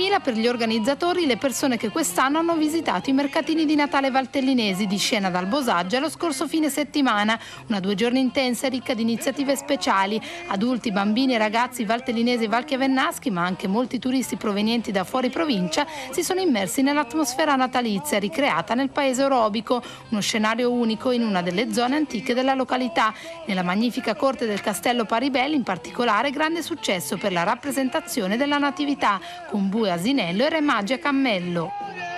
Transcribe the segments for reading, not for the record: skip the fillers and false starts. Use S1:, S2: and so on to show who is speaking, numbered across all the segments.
S1: 2000 per gli organizzatori le persone che quest'anno hanno visitato i mercatini di Natale valtellinesi di Scena d'Albosaggia lo scorso fine settimana. Una 2 giorni intensa e ricca di iniziative speciali. Adulti, bambini e ragazzi valtellinesi e valchiavennaschi, ma anche molti turisti provenienti da fuori provincia, si sono immersi nell'atmosfera natalizia ricreata nel paese orobico, uno scenario unico in una delle zone antiche della località. Nella magnifica corte del Castello Paribelli, in particolare, grande successo per la rappresentazione della Natività, con bue Asinello e re magi a cammello.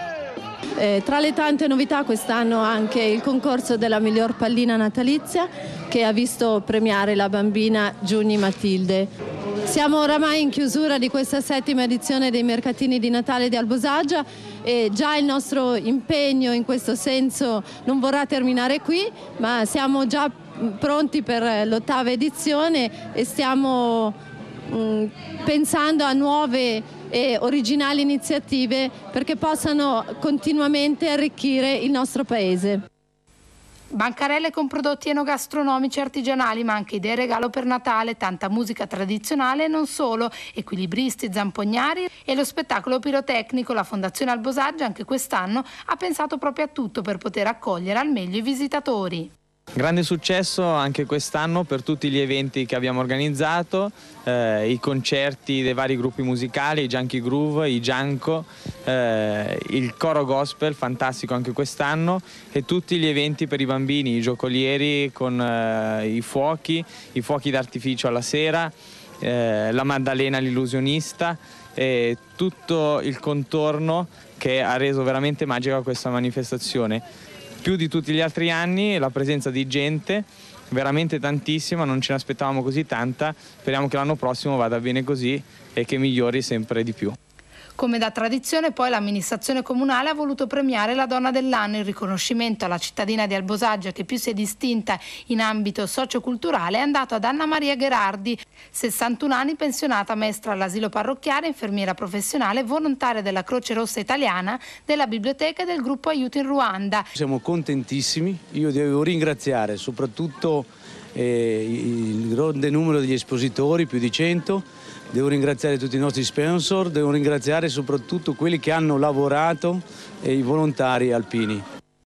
S2: Tra le tante novità quest'anno anche il concorso della miglior pallina natalizia, che ha visto premiare la bambina Giuni Matilde. Siamo oramai in chiusura di questa 7ª edizione dei mercatini di Natale di Albosaggia e già il nostro impegno in questo senso non vorrà terminare qui, ma siamo già pronti per l'8ª edizione e stiamo pensando a nuove e originali iniziative perché possano continuamente arricchire il nostro paese.
S1: Bancarelle con prodotti enogastronomici e artigianali, ma anche idee regalo per Natale, tanta musica tradizionale e non solo, equilibristi, zampognari e lo spettacolo pirotecnico. La Fondazione Albosaggia anche quest'anno ha pensato proprio a tutto per poter accogliere al meglio i visitatori.
S3: Grande successo anche quest'anno per tutti gli eventi che abbiamo organizzato, i concerti dei vari gruppi musicali, i Junkie Groove, i Gianco, il coro gospel, fantastico anche quest'anno, e tutti gli eventi per i bambini, i giocolieri con i fuochi d'artificio alla sera, la Maddalena l'illusionista e tutto il contorno che ha reso veramente magica questa manifestazione. Più di tutti gli altri anni la presenza di gente, veramente tantissima, non ce ne aspettavamo così tanta, speriamo che l'anno prossimo vada bene così e che migliori sempre di più.
S1: Come da tradizione poi l'amministrazione comunale ha voluto premiare la donna dell'anno, in riconoscimento alla cittadina di Albosaggia che più si è distinta in ambito socioculturale è andato ad Anna Maria Gherardi, 61 anni, pensionata maestra all'asilo parrocchiale, infermiera professionale, volontaria della Croce Rossa Italiana, della biblioteca e del gruppo Aiuto in Ruanda.
S4: Siamo contentissimi, io devo ringraziare soprattutto il grande numero degli espositori, più di 100, devo ringraziare tutti i nostri sponsor, devo ringraziare soprattutto quelli che hanno lavorato e i volontari alpini.